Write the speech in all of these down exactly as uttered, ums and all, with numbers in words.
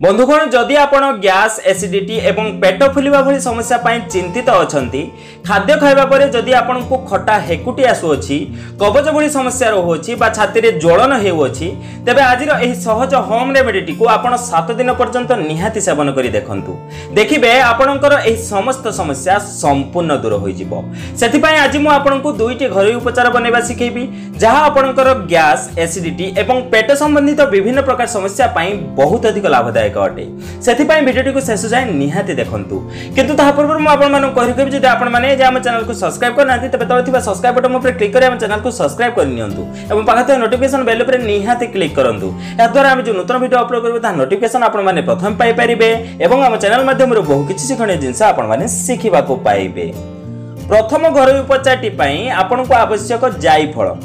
बंधुगण जदि आपण गैस एसिडिटी एवं पेट फुलिबा भली समस्या पाई चिंतित अछंती खाद्य खाइबा परे जदि आपण को खटा हेकुटी आसुअछि कबज भली समस्या रहुछि बा छाती रे ज्वलन हेउछि तबे आजिर एही सहज होम रेमेडी को आपण सात दिन पर्यंत निहाती सेवन करी देखंतु देखिबे आपणकर एही समस्त समस्या संपूर्ण दूर होई जिवो। सेति पई आज मु आपण को दुईटी घरोई उपचार बनेबा सिखेबी जहा आपणकर गैस एसिडिटी एवं पेट संबंधित विभिन्न प्रकार समस्या पाई बहुत अधिक लाभदायक अटे। सेथिपाई भिडियोटी को शेष जाए निहाती देखंतु किंतु ता पूर्व मु आपण मानन कहि कि जदि आपण माने जे हम चैनल को सब्सक्राइब करनाथि तबे तळे थिबा सब्सक्राइब बटन ऊपर क्लिक करि हम चैनल को सब्सक्राइब कर नियंतु एवं पाखते नोटिफिकेशन बेल ऊपर निहाती क्लिक करंतु या द्वारा हम जो नूतन वीडियो अपलोड करबो ता नोटिफिकेशन आपण माने प्रथम पाई परिबे एवं हम चैनल माध्यम रे बहु किछि शिखणीय जिंस आपण माने सिखिबा को पाइबे। प्रथम घरोई उपचारटी पई आपण को आवश्यक जायफळ।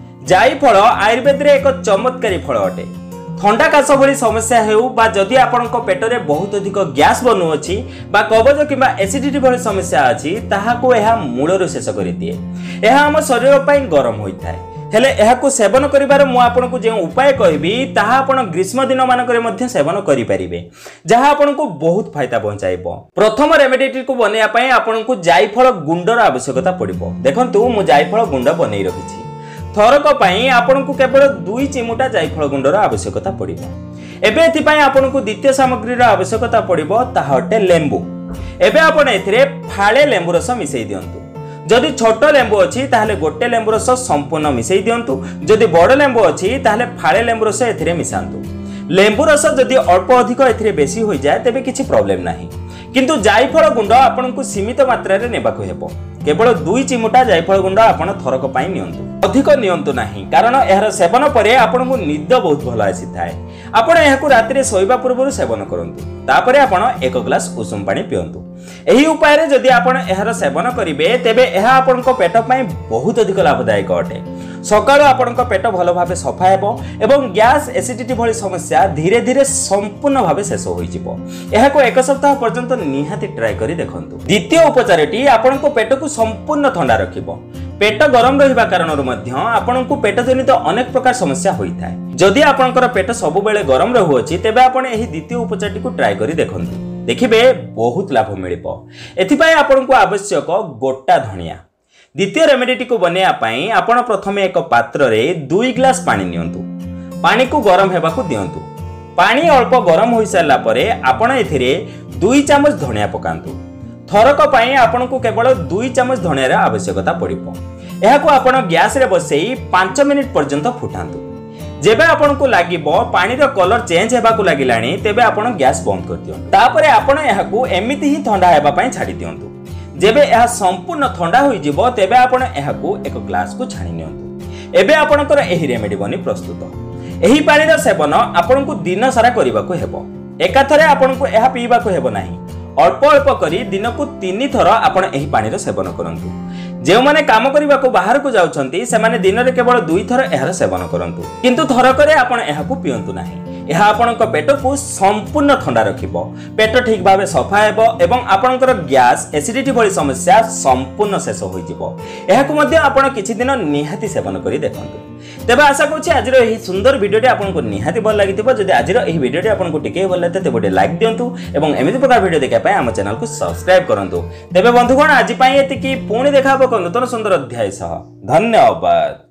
जायफळ आयुर्वेद रे एक चमत्कारी फळ अटे। ठंडा काश भली समस्या हेउ बा जदि आपनक पेटरे बहुत अधिक गैस बनु अछि बा कबज किबा एसिडिटी भली समस्या अछि ताहा को एहा मूलरो शेष करि दिए। एहा हम शरीर पई गरम होइथाय हेले एहा को सेवन करिबार मु आपनकु जे उपाय कहबी ताहा आपण ग्रीष्म दिन मानकरे मध्ये सेवन करि परिबे जहा आपनकु बहुत फायदा पहुंचाइबो। प्रथम रेमेडी को बनेया पई आपनकु जायफळ गुंडर आवश्यकता पड़िबो। देखंतु मु जायफळ गुंड बनै रखिछि। थरक पई आपनकु केवल दुई चिमुटा जायफळ गुंडर आवश्यकता पड़िबो। एबे एथि पई आपनकु द्वितीय सामग्री रो आवश्यकता पड़िबो ताहा हटे लेंबू। एबे आपण एथिरे फाळे लेंबू रस मिसै दियंतु। जदि छोट लेंबू अछि ताहले गोटे लेंबू रस संपूर्ण मिसै दियंतु। जदि बड़ लेंबू अछि ताहले फाळे लेंबू रस एथिरे मिसांतु। लेंबू रस जदि अल्प अधिक एथिरे बेसी होई जाय तबे किछि प्रॉब्लम नाही किंतु जायफळ गुंड आपनकु सीमित मात्रा रे नेबाको हेबो। केवल दुई चिमुटा जायफळ गुंड आपण थरक पई नियंतु अधिक नियंतु नाही कारण एहर सेवन परे आपनकु निद बहुत भलो आसी थाए। आपण एहाकु राति रे सोइबा पूर्व सेवन करंतु तापरे आपण एक ग्लास उषुम पानी पियंतु। एही उपाय रे जदि आपण एहर सेवन करिवे तेबे एहा आपनको पेट पई बहुत अधिक लाभदायक अटे। सकाळ आपनको पेट भलो भाबे सफा हेबो एवं गैस एसिडिटी भली समस्या धीरे धीरे संपूर्ण भाबे शेष होई जिवो। एहाको एक सप्ताह पर्यंत निहाती ट्राई करी देखंतु। द्वितीय उपचारटी आपनको पेट को संपूर्ण ठंडा रखिबो। पेट गरम रहिबा कारणरु मध्य आपनको पेट जनित अनेक प्रकार समस्या होई थाए। जदि आपनकर पेट सब बेले गरम रहुअछि तेबे आपण एही द्वितीय उपचारटी को ट्राई करी देखंतु देखिबे बहुत लाभ मिलिबो। एथि पई आपनको आवश्यक गोटा धनिया। द्वितीय रेमेडी को बनेया पई आपण प्रथमे एक पात्र रे दुई ग्लास पानी नियंतु। पानी को गरम हेबा को दियंतु। पानी अल्प गरम होई सारला परे आपण एथिरे दुई चम्मच धनिया पकांतु। थरक पई आपण को केवल दुई चम्मच धनिया आवश्यकता पड़िबो। एहाको आपण गैस रे बसेई पाँच मिनिट पर्यंत फुटांतु। जेबे आपण को लागिबो पानी रो कलर चेंज हेबा को लागिलाणी तेबे आपण गैस बंद कर दियंतु। तापरे आपण एहाको एमिति ही ठंडा हेबा पई छाडी दियंतु। जेबे एहा संपूर्ण ठंडा होई जिवो तेबे आपण एहाको एक ग्लास को छाणी नियंतु। एबे आपणकर एही रेमेडी बनी प्रस्तुत। एही पानी रो सेवन आपण को दिन सारा करिबा को हेबो। एकाथरे आपण को एहा पीबा को हेबो नाही। अल्प अल्प करी दिन को तीन थर आपण एही पानी रो सेवन करंतु। जे माने काम करिबा को बाहर को जाउछंती से माने दिन रे केवल दुई थर एहार सेवन करंतु किंतु थरकरे आपण एहाकु पियंतु नाही। एहा आपणक पेट को संपूर्ण ठंडा रखिबो। पेट ठीक भाबे सफा हेबो एवं आपणकर गैस एसिडिटी भली समस्या संपूर्ण शेष होई जिवो। एहाकु मध्ये आपण किछि दिन निहाती सेवन करी देखंतु। तेबे आशा करछि आजिर एही सुंदर वीडियोटी आपनको निहाती भल लागिथिबो। जदि आजिर एही वीडियोटी आपनको टिके भल लागते तेबे लाइक दियंतु एवं एमिति प्रकार वीडियो देखा पय हम चैनल को सब्सक्राइब करंतु। तेबे बंधुगण आज पय एतिकी पुणी देखाबो को नूतन सुंदर अध्याय सह। धन्यवाद।